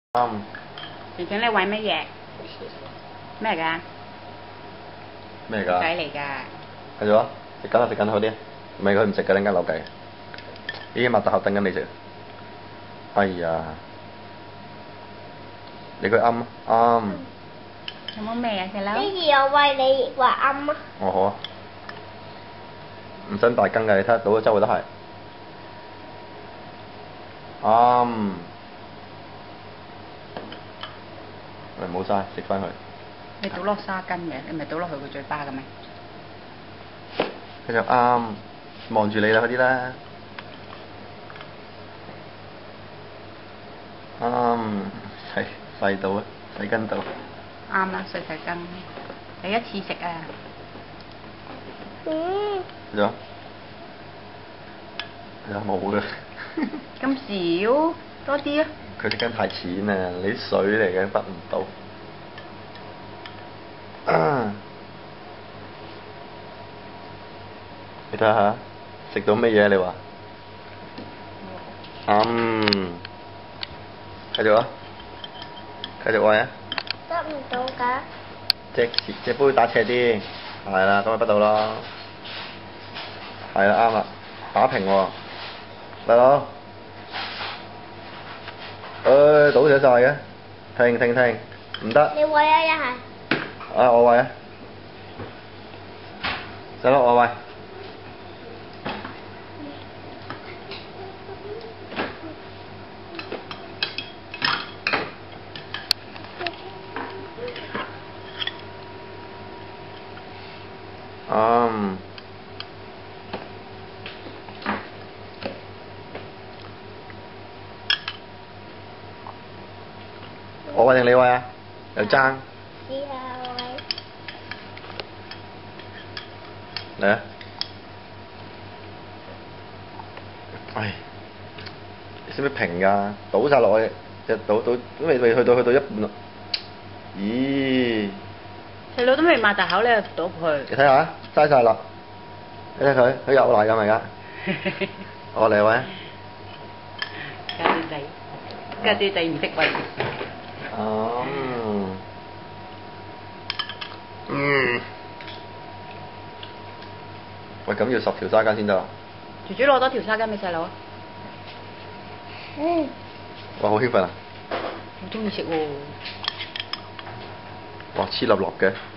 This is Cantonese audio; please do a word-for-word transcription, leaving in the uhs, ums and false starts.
啱。 婷婷你餵乜嘢？咩嚟㗎？ 咩嚟㗎？ 雞嚟㗎。 係咗，食緊啦食緊好啲，唔係佢唔食嘅，陣間扭計。已經擘大口等緊你食。哎呀，你佢啱啱。 有冇味啊細佬？ 呢次我餵你話啱啊！ 哦好啊，唔使大羹㗎，你睇倒咗周圍都係。啱。喂冇晒，食翻佢。 你倒落沙巾嘅，你咪倒落去個嘴巴嘅咩？ 佢就啱，望住你啦，嗰啲啦。啱，細細到啊，細根到。 啱啦，細細羹，第一次食啊！ 嗯。 係咗？係啊，冇嘅。 咁少，多啲啊！ 佢隻羹太淺啊，你啲水嚟嘅，筆唔到。啊！你睇下，食到乜嘢你話？嗯，繼續啊，繼續餵啊！ 得唔到㗎？ 隻隻杯打斜啲，係啦，咁咪不到咯。係啦，啱啦，打平喎，大佬。誒，倒瀉晒嘅，停停停，唔得。 你餵啊一係。 啊，我餵啊，細佬我餵。嗯。我餵定你餵啊？又爭。 試下餵。 嚟啊！唉，你識唔識平㗎？倒晒落去，就倒倒都未未去到去到一半啦。咦？ 細佬都未擘大口，你就倒佢。 你睇下，嘥晒啦！你睇佢，佢有奶㗎咪而家？我嚟餵啊！ 家姐仔，家姐仔唔識餵。 哦。嗯。喂，咁要十條沙巾先得啊！ 豬豬攞多條沙巾俾細佬啊！ 嗯。 哇，好興奮啊！ 好中意食喎。 哇，黐立立嘅〜